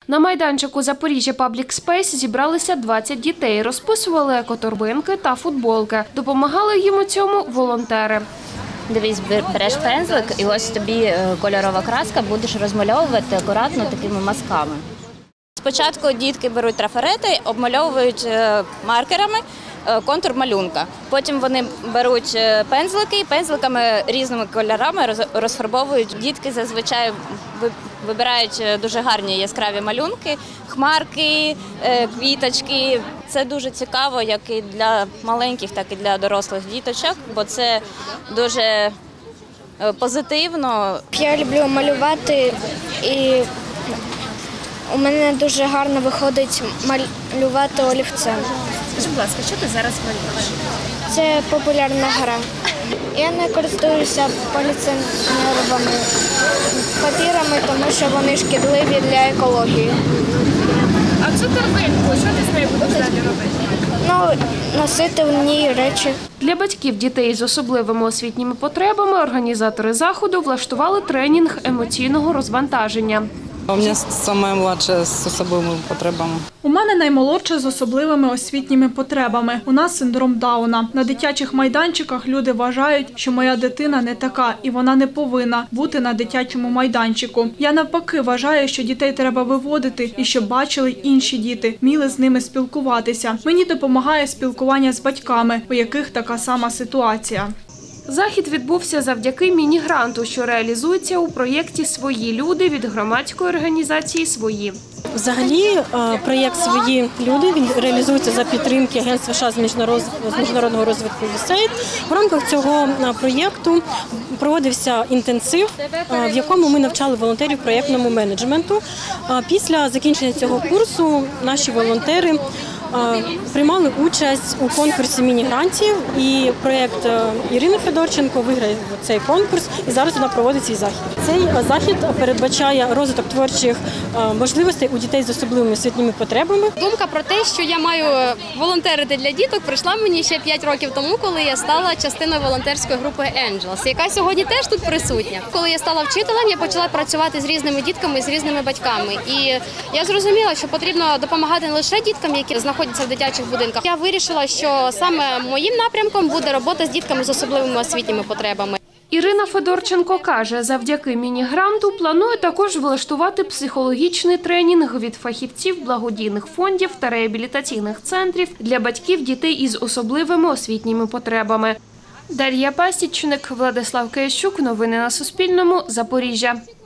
На майданчику Запоріжжя Паблік Спейс зібралися 20 дітей, розписували екоторбинки та футболки. Допомагали їм у цьому волонтери. Дивись, береш пензлик і ось тобі кольорова краска, будеш розмальовувати акуратно такими мазками. Спочатку дітки беруть трафарети, обмальовують маркерами контур малюнка. Потім вони беруть пензлики, пензликами різними кольорами розфарбовують. Дітки зазвичай вибирають дуже гарні яскраві малюнки, хмарки, квіточки. Це дуже цікаво як і для маленьких, так і для дорослих діточок, бо це дуже позитивно. Я люблю малювати і у мене дуже гарно виходить малювати олівцем. Скажи, будь ласка, що ти зараз малюєш? Це популярна гра. Я не користуюся поліцинровими папірами, тому що вони шкідливі для екології. А цю торбинку, що ти з нею будеш далі робити? Носити в ній речі. Для батьків дітей з особливими освітніми потребами організатори заходу влаштували тренінг емоційного розвантаження. У мене наймолодша з особливими потребами. У мене наймолодша з особливими освітніми потребами. У нас синдром Дауна. На дитячих майданчиках люди вважають, що моя дитина не така і вона не повинна бути на дитячому майданчику. Я навпаки вважаю, що дітей треба виводити і щоб бачили інші діти, вміли з ними спілкуватися. Мені допомагає спілкування з батьками, у яких така сама ситуація. Захід відбувся завдяки міні-гранту, що реалізується у проєкті «Свої люди» від громадської організації «Свої». Взагалі, проєкт «Свої люди» він реалізується за підтримки Агентства США з міжнародного розвитку USAID. В рамках цього проєкту проводився інтенсив, в якому ми навчали волонтерів проєктному менеджменту. Після закінчення цього курсу наші волонтери приймали участь у конкурсі міні-грантів, і проєкт Ірини Федорченко виграє цей конкурс, і зараз вона проводить свій захід. Цей захід передбачає розвиток творчих можливостей у дітей з особливими освітніми потребами. Думка про те, що я маю волонтерити для діток, прийшла мені ще 5 років тому, коли я стала частиною волонтерської групи Angels, яка сьогодні теж тут присутня. Коли я стала вчителем, я почала працювати з різними дітками, з різними батьками. І я зрозуміла, що потрібно допомагати не лише діткам, які знаходяться в дитячих будинках. Я вирішила, що саме моїм напрямком буде робота з дітками з особливими освітніми потребами. Ірина Федорченко каже, завдяки міні-гранту планує також влаштувати психологічний тренінг від фахівців благодійних фондів та реабілітаційних центрів для батьків дітей із особливими освітніми потребами. Дар'я Пасічник, Владислав Киящук. Новини на Суспільному. Запоріжжя.